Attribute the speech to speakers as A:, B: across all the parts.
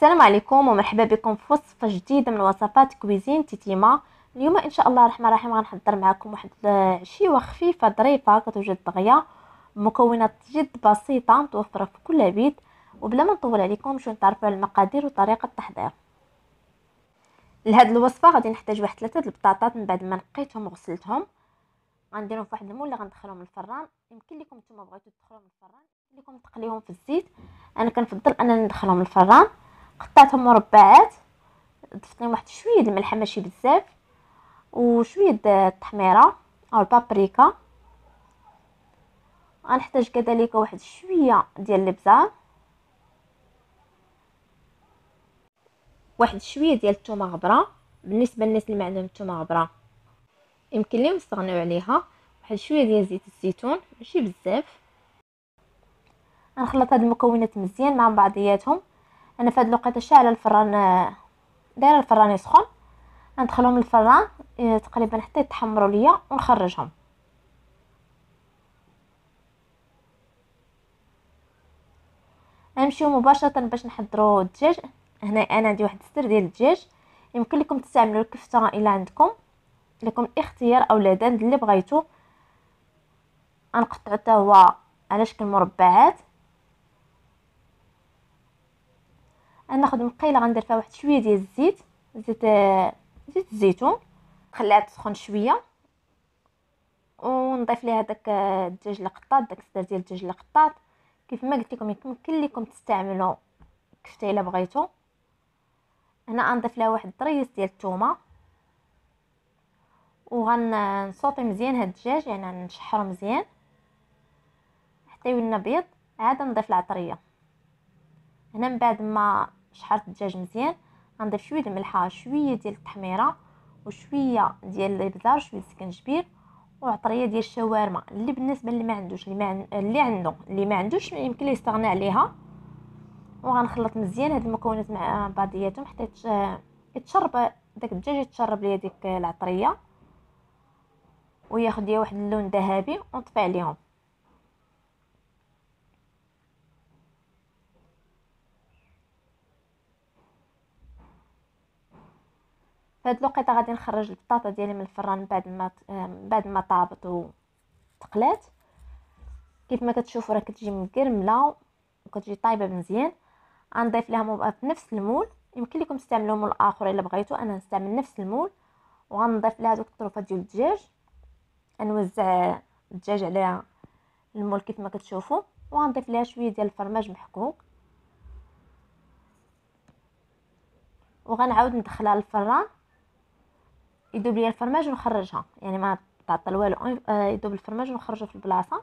A: السلام عليكم ومرحبا بكم في وصفه جديده من وصفات كويزين تيتيما. اليوم ان شاء الله الرحمن الرحيم غنحضر معكم واحد عشيوه خفيفه ظريفه كتوجد دغيا بمكونات جد بسيطه متوفره في كل بيت. وبلا ما نطول عليكم شو نتعرفوا على المقادير وطريقه التحضير. لهاد الوصفه غادي نحتاج واحد 3 البطاطات من بعد ما نقيتهم وغسلتهم. غنديرهم في واحد المول اللي غندخلهم للفران. يمكن لكم نتوما بغيتو تدخلوهم للفران، يمكن لكم تقليوهم في الزيت. انا كنفضل انني ندخلهم للفران. قطعتهم مربعات، ضفت لهم واحد شويه د الملح ماشي بزاف وشويه د التحميره او البابريكا. غنحتاج كذلك واحد شويه ديال الابزار، واحد شويه ديال الثومه غبره. بالنسبه للناس اللي ما عندهم الثومه غبره يمكن لهم يستغنيو عليها. واحد شويه ديال زيت الزيتون ماشي بزاف. غنخلط هاد المكونات مزيان مع بعضياتهم. انا في هاد الوقيته شاعله الفران، دايره الفران يسخن. ندخلهم للفران تقريبا حتى يتحمروا ليا ونخرجهم. نمشيو مباشره باش نحضروا الدجاج. هنا انا عندي واحد السر ديال الدجاج. يمكن لكم تستعملوا الكفته الا عندكم، لكم الاختيار او العدد اللي بغيتو. غنقطعو حتى هو على شكل مربعات. ناخذ مقيله غندير فيها واحد شويه ديال الزيت، زيت الزيتون. نخليها تسخن شويه ونضيف ليها داك الدجاج اللي قطعت، داك الصدر ديال الدجاج اللي قطعت. كيف ما قلت لكم يمكن لكم تستعملوا كفته الا بغيتو. هنا غنضيف لها واحد الضريس ديال الثومه وغنصوطي مزيان هاد الدجاج، يعني نشحرو مزيان حتى يولي ابيض. عاد نضيف العطريه. هنا من بعد ما شحرت الدجاج مزيان غنضيف شويه د الملحه، شويه ديال التحميره وشويه ديال الابزار، شويه السكنجبير وعطريه ديال الشاورما. اللي بالنسبه اللي ما عندوش، اللي ما عندوش يمكن يستغنى عليها. وغنخلط مزيان هاد المكونات مع بعضياتهم حتى يتشرب داك الدجاج، يتشرب ليا ديك العطريه وياخذ ليا واحد اللون ذهبي ونطفي عليهم. في هاد الوقيته غادي نخرج البطاطا ديالي من الفران بعد ما طابت وتقلات. كيف ما كتشوفوا راه كتجي مكرمله وكتجي طايبه مزيان. غنضيف لها في نفس المول. يمكن لكم تستعملوا مول اخر الا بغيتوا، انا نستعمل نفس المول. وغنضيف لها دوك الطروفات ديال الدجاج، نوزع الدجاج على المول كيف ما كتشوفوا. وغنضيف لها شويه ديال الفرماج محكوك وغنعاود ندخلها للفران يذوب ليا الفرماج ونخرجها، يعني ما تعطل والو، يذوب الفرماج ونخرجه في البلاصه.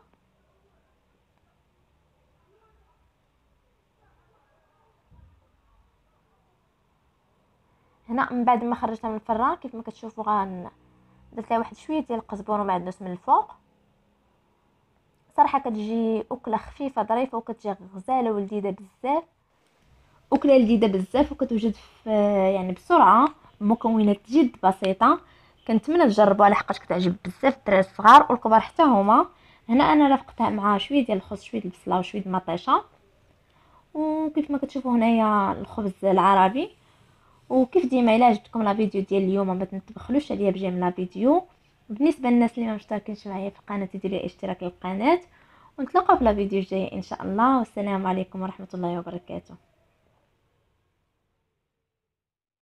A: هنا من بعد ما خرجتها من الفران كيف ما كتشوفوا درت لها واحد شويه ديال القزبر ومعدنوس من الفوق. صراحه كتجي اكله خفيفه ظريفه وكتجي غزاله ولذيذه بزاف. اكله لذيذه بزاف وكتوجد في يعني بسرعه، مكونات جد بسيطه. كنتمنى تجربوها لحقاش كتعجب بزاف الدراري الصغار والكبار حتى هما. هنا انا رافقتها مع شويه ديال الخس، شويه البصله وشويه المطيشه. وكيف ما كتشوفوا هنايا الخبز العربي. وكيف ديما الا عجبتكم لا فيديو ديال اليوم ما تبخلوش عليا بجيم لا فيديو. بالنسبه للناس اللي ما مشتركينش معايا في القناه ديروا اشتراك للقناه. ونتلاقاو في لا فيديو الجايه ان شاء الله. والسلام عليكم ورحمه الله وبركاته.